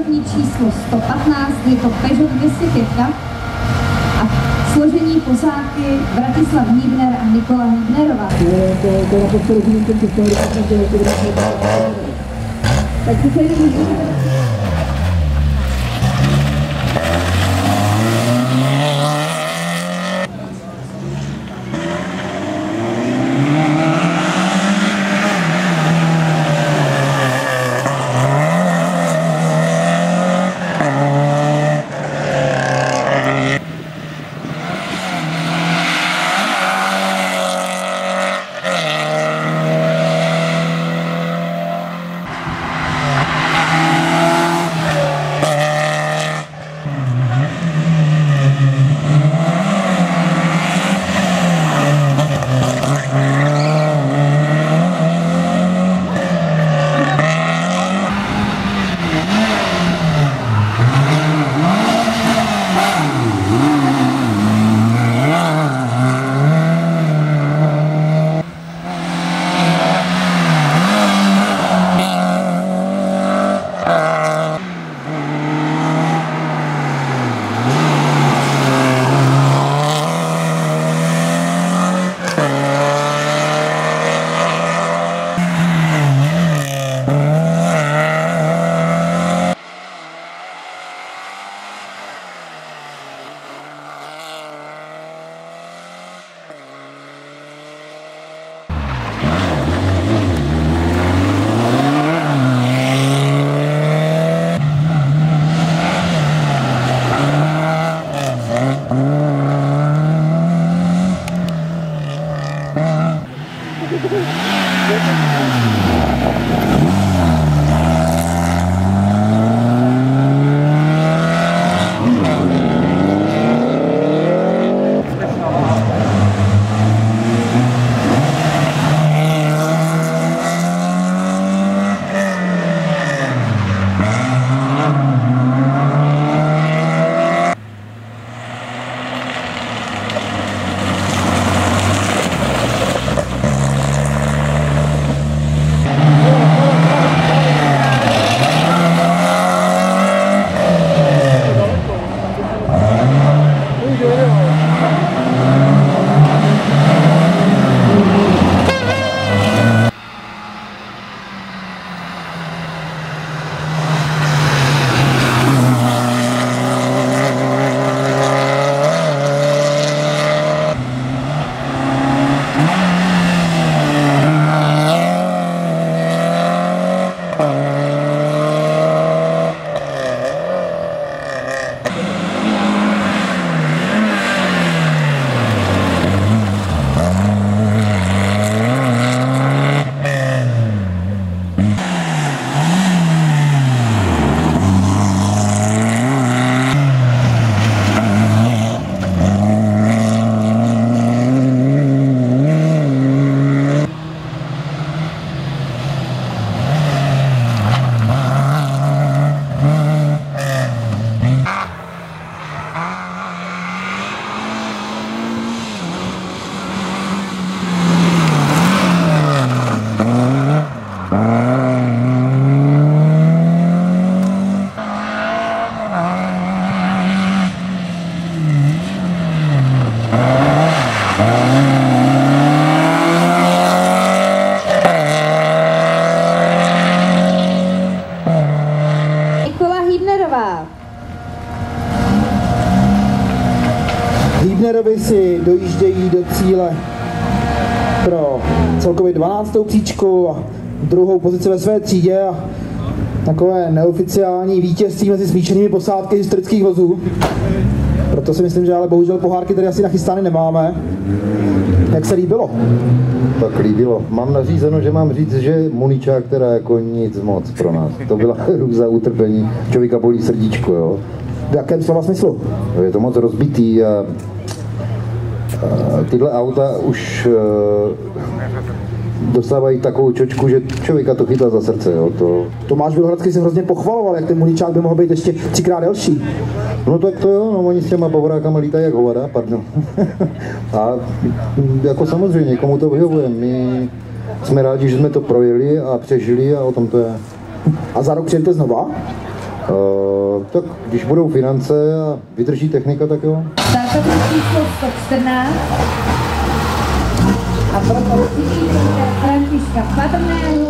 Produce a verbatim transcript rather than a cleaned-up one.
náhradní číslo sto patnáct, je to Peugeot dvě stě pět a složení posádky Bratislav Hýbner a Nikola Hýbnerová. Tak to se Hýbnerovi si dojíždějí do cíle pro celkově dvanáctou příčku a druhou pozici ve své třídě a takové neoficiální vítězství mezi smíšenými posádky historických vozů. Proto si myslím, že ale bohužel pohárky tady asi nachystány nemáme. Jak se líbilo? Tak líbilo. Mám nařízeno, že mám říct, že muničák teda jako nic moc pro nás. To byla hrůza utrpení. Člověka bolí srdíčko, jo. V jakém slova smyslu? Je to moc rozbitý a, a tyhle auta už dostávají takovou čočku, že člověka to chytá za srdce. Jo. To... Tomáš Bělohradský se hrozně pochvaloval, jak ten muničák by mohl být ještě třikrát delší. No tak to jo, no, oni s těma bavorákama lítají jak hovada, pardon. A jako samozřejmě, komu to vyhovuje, my jsme rádi, že jsme to projeli a přežili a o tom to je. A za rok přijďte znova? Uh, tak když budou finance a vydrží technika, tak jo. Startovní číslo sto čtrnáct a pro Františka Patrného